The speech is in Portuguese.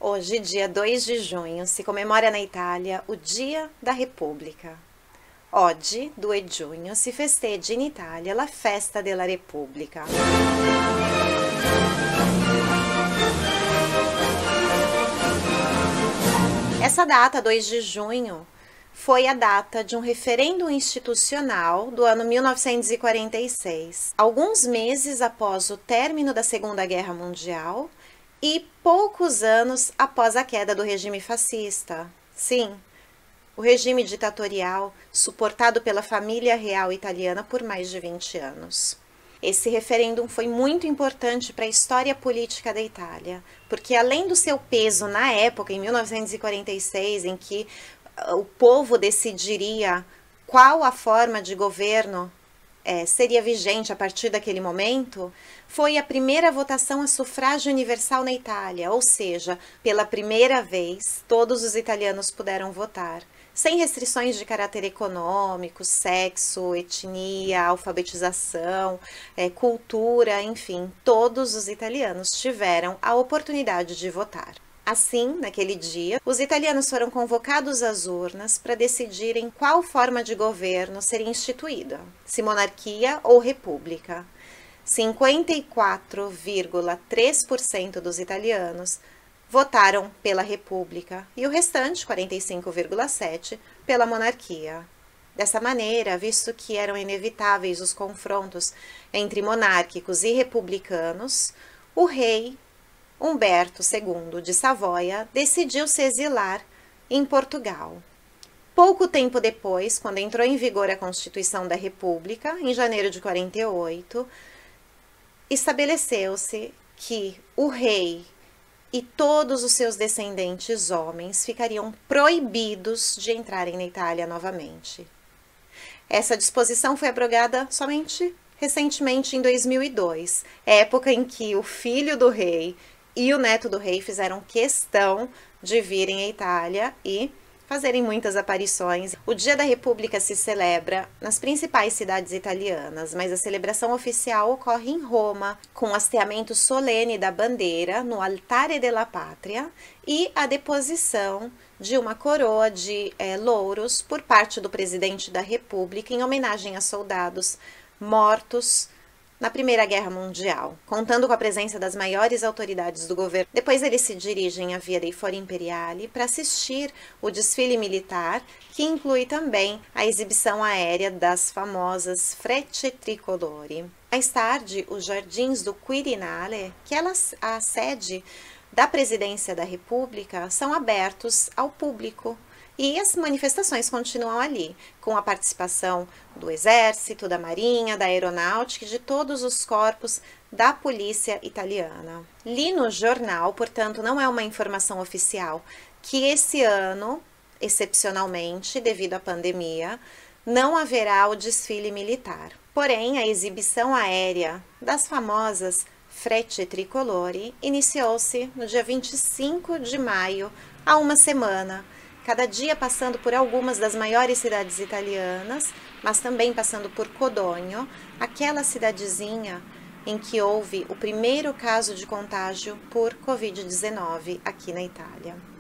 Hoje, dia 2 de junho, se comemora na Itália o Dia da Repubblica. Oggi, 2 giugno, si festeggia in Italia la Festa della Repubblica. Essa data, 2 de junho, foi a data de um referendo institucional do ano 1946, alguns meses após o término da Segunda Guerra Mundial e poucos anos após a queda do regime fascista. Sim, o regime ditatorial suportado pela família real italiana por mais de 20 anos. Esse referêndum foi muito importante para a história política da Itália, porque além do seu peso na época, em 1946, em que o povo decidiria qual a forma de governo seria vigente a partir daquele momento, foi a primeira votação a sufrágio universal na Itália, ou seja, pela primeira vez, todos os italianos puderam votar, sem restrições de caráter econômico, sexo, etnia, alfabetização, cultura, enfim, todos os italianos tiveram a oportunidade de votar. Assim, naquele dia, os italianos foram convocados às urnas para decidirem qual forma de governo seria instituída, se monarquia ou república. 54,3% dos italianos votaram pela república e o restante, 45,7%, pela monarquia. Dessa maneira, visto que eram inevitáveis os confrontos entre monárquicos e republicanos, o rei Humberto II de Savoia decidiu se exilar em Portugal. Pouco tempo depois, quando entrou em vigor a Constituição da República, em janeiro de 48, estabeleceu-se que o rei e todos os seus descendentes homens ficariam proibidos de entrarem na Itália novamente. Essa disposição foi abrogada somente recentemente, em 2002, época em que o filho do rei e o neto do rei fizeram questão de virem à Itália e fazerem muitas aparições. O Dia da República se celebra nas principais cidades italianas, mas a celebração oficial ocorre em Roma, com o hasteamento solene da bandeira no Altare della Patria e a deposição de uma coroa de louros por parte do presidente da República em homenagem a soldados mortos na Primeira Guerra Mundial, contando com a presença das maiores autoridades do governo. Depois eles se dirigem à Via dei Fori Imperiali para assistir o desfile militar, que inclui também a exibição aérea das famosas Frecce Tricolori. Mais tarde, os Jardins do Quirinale, que é a sede da Presidência da República, são abertos ao público. E as manifestações continuam ali, com a participação do Exército, da Marinha, da Aeronáutica e de todos os corpos da polícia italiana. Li no jornal, portanto não é uma informação oficial, que esse ano, excepcionalmente, devido à pandemia, não haverá o desfile militar. Porém, a exibição aérea das famosas Frecce Tricolori iniciou-se no dia 25 de maio, há uma semana, cada dia passando por algumas das maiores cidades italianas, mas também passando por Codogno, aquela cidadezinha em que houve o primeiro caso de contágio por Covid-19 aqui na Itália.